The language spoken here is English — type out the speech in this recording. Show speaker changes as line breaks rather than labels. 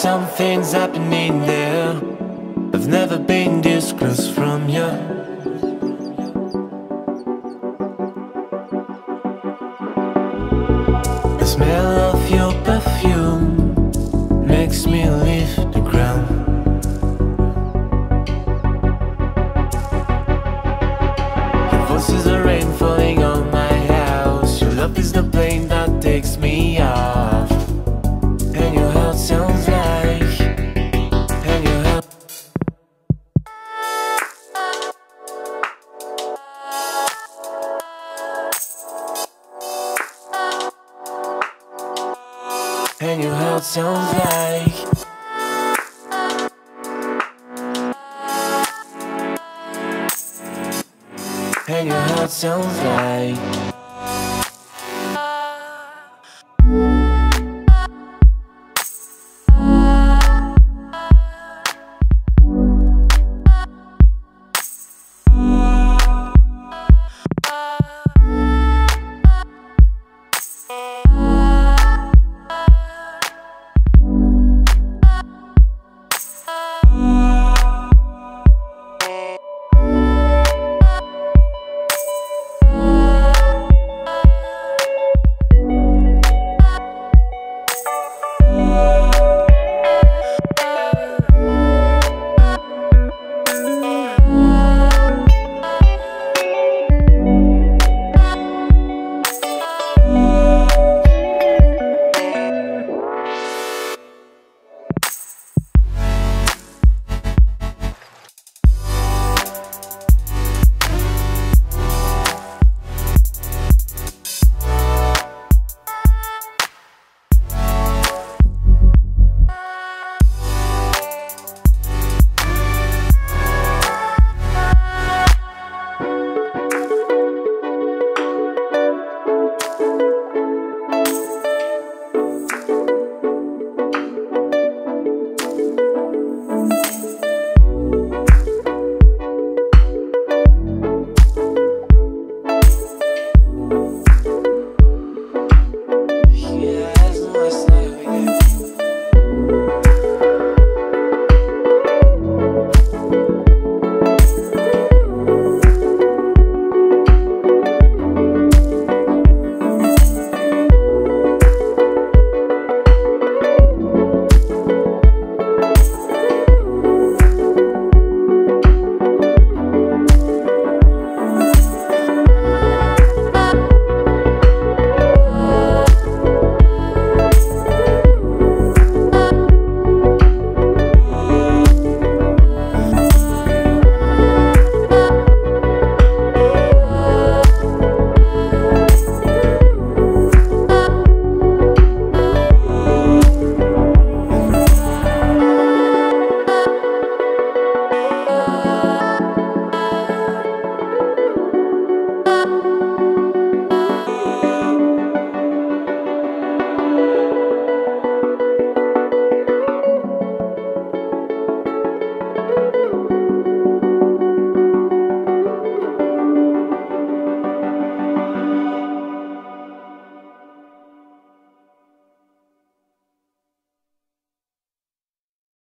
Something's happening there. I've never been this close from you. The smell of your perfume makes me leave the ground. Your voice is the rain falling on my house. Your love is the plane that takes me off. And your heart sounds like, and your heart, and your heart sounds like, and your heart sounds like.